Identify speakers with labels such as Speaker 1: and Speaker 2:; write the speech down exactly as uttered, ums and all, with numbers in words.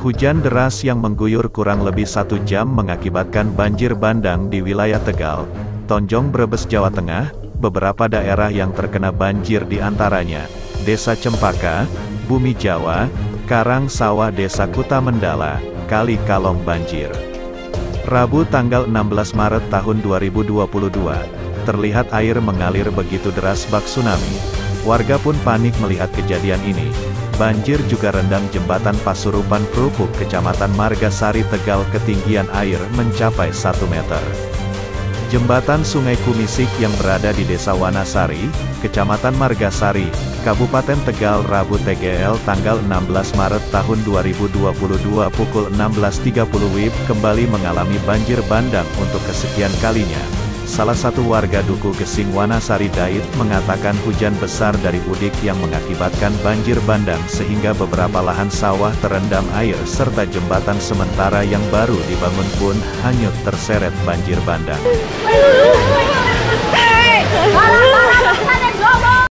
Speaker 1: Hujan deras yang mengguyur kurang lebih satu jam mengakibatkan banjir bandang di wilayah Tegal, Tonjong Brebes Jawa Tengah. Beberapa daerah yang terkena banjir diantaranya, Desa Cempaka, Bumi Jawa, Karang Sawah Desa Kuta Mendala, Kali Kalong banjir. Rabu tanggal enam belas Maret tahun dua ribu dua puluh dua, terlihat air mengalir begitu deras bak tsunami. Warga pun panik melihat kejadian ini. Banjir juga rendam jembatan Pasurupan Krupuk Kecamatan Margasari Tegal, ketinggian air mencapai satu meter. Jembatan Sungai Kumisik yang berada di Desa Wanasari, Kecamatan Margasari, Kabupaten Tegal Rabu T G L tanggal enam belas Maret tahun dua ribu dua puluh dua pukul enam belas tiga puluh W I B kembali mengalami banjir bandang untuk kesekian kalinya. Salah satu warga Duku Gesing Wanasari Dait mengatakan hujan besar dari udik yang mengakibatkan banjir bandang sehingga beberapa lahan sawah terendam air serta jembatan sementara yang baru dibangun pun hanyut terseret banjir bandang.